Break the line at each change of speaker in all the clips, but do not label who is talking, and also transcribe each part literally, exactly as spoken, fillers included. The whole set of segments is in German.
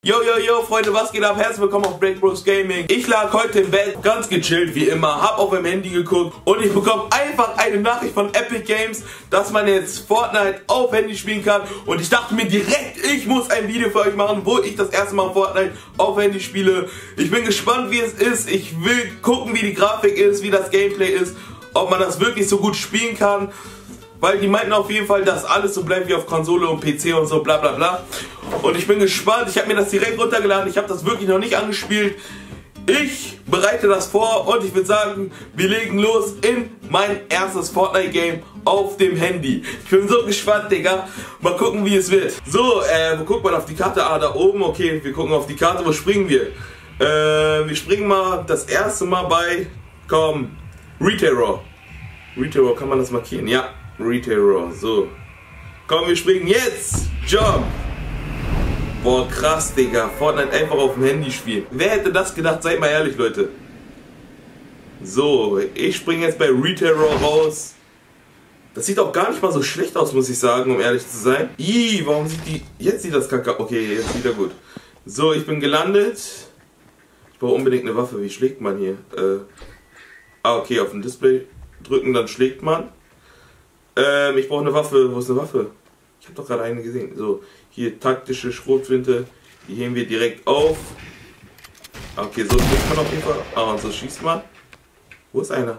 Yo, yo, yo, Freunde, was geht ab? Herzlich willkommen auf Break Bros Gaming. Ich lag heute im Bett, ganz gechillt wie immer, hab auf meinem Handy geguckt und ich bekomme einfach eine Nachricht von Epic Games, dass man jetzt Fortnite auf Handy spielen kann. Und ich dachte mir direkt, ich muss ein Video für euch machen, wo ich das erste Mal Fortnite auf Handy spiele. Ich bin gespannt, wie es ist. Ich will gucken, wie die Grafik ist, wie das Gameplay ist, ob man das wirklich so gut spielen kann. Weil die meinten auf jeden Fall, dass alles so bleibt wie auf Konsole und P C und so bla bla bla. Und ich bin gespannt, ich habe mir das direkt runtergeladen, ich habe das wirklich noch nicht angespielt. Ich bereite das vor und ich würde sagen, wir legen los in mein erstes Fortnite-Game auf dem Handy. Ich bin so gespannt, Digga. Mal gucken, wie es wird. So, äh, wo guckt man auf die Karte? Ah, da oben, okay, wir gucken auf die Karte. Wo springen wir? Äh, wir springen mal das erste Mal bei, komm, Retail. Retail, kann man das markieren? Ja. Retail, so. Komm, wir springen jetzt! Jump! Boah, krass, Digga. Fortnite einfach auf dem Handy spielen. Wer hätte das gedacht? Seid mal ehrlich, Leute. So, ich springe jetzt bei Retail raus. Das sieht auch gar nicht mal so schlecht aus, muss ich sagen, um ehrlich zu sein. Ih, warum sieht die... Jetzt sieht das kacke... Okay, jetzt wieder gut. So, ich bin gelandet. Ich brauche unbedingt eine Waffe. Wie schlägt man hier? Äh, ah, okay, auf dem Display drücken, dann schlägt man. Ähm, ich brauche eine Waffe. Wo ist eine Waffe? Ich habe doch gerade eine gesehen. So, hier taktische Schrotflinte. Die heben wir direkt auf. Okay, so schießt man auf jeden Fall. Ah, und so schießt man. Wo ist einer?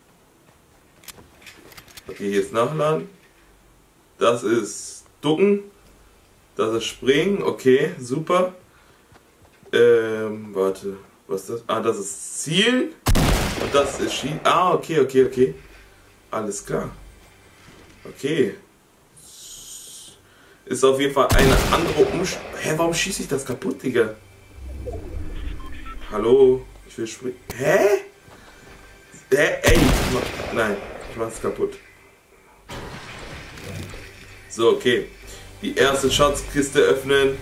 Okay, hier ist Nachladen. Das ist Ducken. Das ist Springen. Okay, super. Ähm, warte. Was ist das? Ah, das ist Zielen. Und das ist Schießen. Ah, okay, okay, okay. Alles klar. Okay. Ist auf jeden Fall eine andere Umsch... Hä, warum schieße ich das kaputt, Digga? Hallo? Ich will springen. Hä? Hä? Ey, ich mach... Nein, ich mach's kaputt. So, okay. Die erste Schatzkiste öffnen.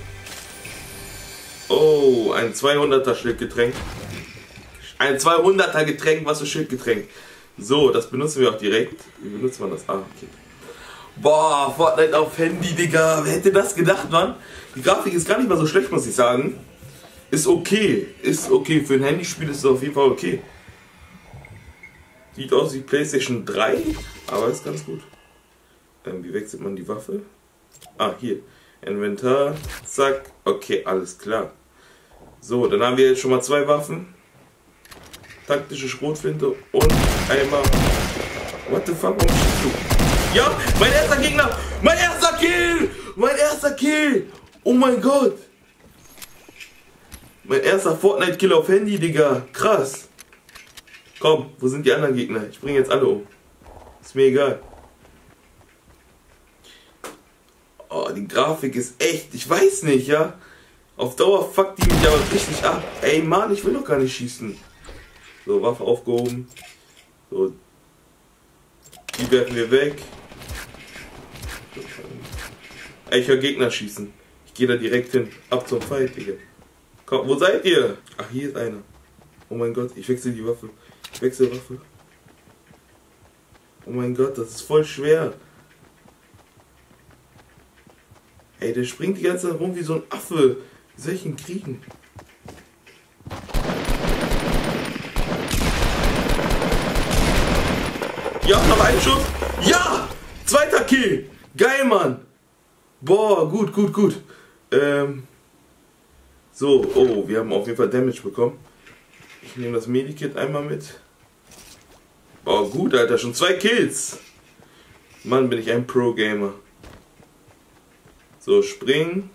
Oh, ein zweihunderter Schildgetränk. Ein zweihunderter Getränk, was für Schildgetränk. So, das benutzen wir auch direkt. Wie benutzt man das? Ah, okay. Boah, Fortnite auf Handy, Digga. Wer hätte das gedacht, Mann? Die Grafik ist gar nicht mal so schlecht, muss ich sagen. Ist okay. Ist okay. Für ein Handyspiel ist es auf jeden Fall okay. Sieht aus wie PlayStation drei, aber ist ganz gut. Ähm, wie wechselt man die Waffe? Ah, hier. Inventar. Zack. Okay, alles klar. So, dann haben wir jetzt schon mal zwei Waffen. Taktische Schrotflinte und einmal... What the fuck? Warum schießt du? Ja, mein erster Gegner! Mein erster Kill! Mein erster Kill! Oh mein Gott! Mein erster Fortnite-Kill auf Handy, Digga. Krass. Komm, wo sind die anderen Gegner? Ich bringe jetzt alle um. Ist mir egal. Oh, die Grafik ist echt... Ich weiß nicht, ja? Auf Dauer fuckt die mich aber richtig ab. Ey, Mann, ich will doch gar nicht schießen. So, Waffe aufgehoben. So. Die werfen wir weg. Ey, ich höre Gegner schießen. Ich gehe da direkt hin. Ab zum Fight, Digga. Komm, wo seid ihr? Ach, hier ist einer. Oh mein Gott, ich wechsle die Waffe. Ich wechsle Waffe. Oh mein Gott, das ist voll schwer. Ey, der springt die ganze Zeit rum wie so ein Affe. Wie soll ich ihn kriegen? Ja, noch ein Schuss. Ja! Zweiter Kill. Geil, Mann. Boah, gut, gut, gut. Ähm. So, oh, wir haben auf jeden Fall Damage bekommen. Ich nehme das Medikit einmal mit. Boah, gut, Alter. Schon zwei Kills. Mann, bin ich ein Pro-Gamer. So, springen.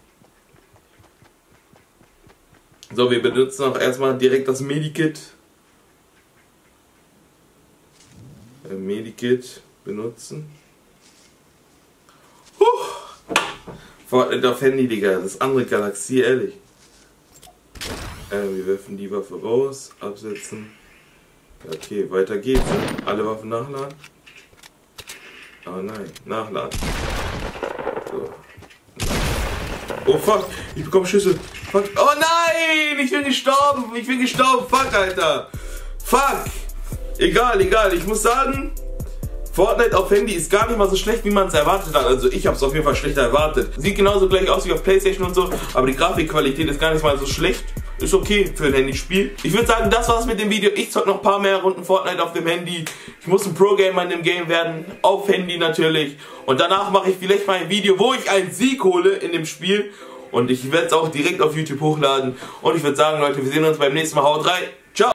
So, wir benutzen auch erstmal direkt das Medikit. Medikit benutzen. Huh. Fortnite auf Handy, Digga. Das andere Galaxie, ehrlich. Äh, wir werfen die Waffe raus. Absetzen. Okay, weiter geht's. Alle Waffen nachladen. Oh nein, nachladen. So. Oh fuck, ich bekomme Schüsse. Fuck. Oh nein, ich bin gestorben. Ich bin gestorben. Fuck, Alter. Fuck. Egal, egal. Ich muss sagen, Fortnite auf Handy ist gar nicht mal so schlecht, wie man es erwartet hat. Also ich habe es auf jeden Fall schlechter erwartet. Sieht genauso gleich aus wie auf PlayStation und so, aber die Grafikqualität ist gar nicht mal so schlecht. Ist okay für ein Handyspiel. Ich würde sagen, das war's mit dem Video. Ich zock noch ein paar mehr Runden Fortnite auf dem Handy. Ich muss ein Pro-Gamer in dem Game werden. Auf Handy natürlich. Und danach mache ich vielleicht mal ein Video, wo ich einen Sieg hole in dem Spiel. Und ich werde es auch direkt auf YouTube hochladen. Und ich würde sagen, Leute, wir sehen uns beim nächsten Mal. Haut rein!